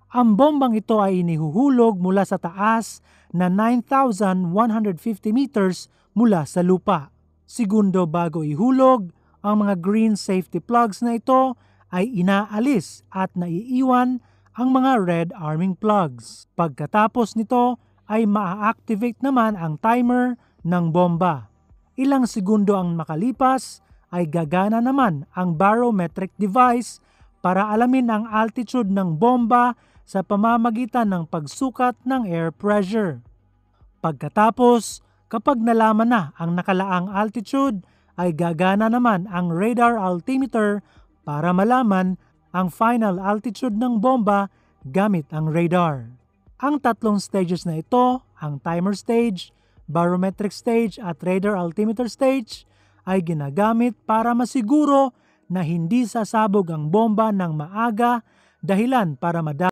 Ang bombang ito ay inihuhulog mula sa taas na 9,150 meters mula sa lupa. Segundo bago ihulog, ang mga green safety plugs na ito ay inaalis at naiiwan ang mga red arming plugs. Pagkatapos nito ay maa-activate naman ang timer ng bomba. Ilang segundo ang makalipas ay gagana naman ang barometric device para alamin ang altitude ng bomba sa pamamagitan ng pagsukat ng air pressure. Pagkatapos, kapag nalaman na ang nakalaang altitude, ay gagana naman ang radar altimeter para malaman ang final altitude ng bomba gamit ang radar. Ang tatlong stages na ito, ang timer stage, barometric stage at radar altimeter stage, ay ginagamit para masiguro na hindi sasabog ang bomba ng maaga, dahilan para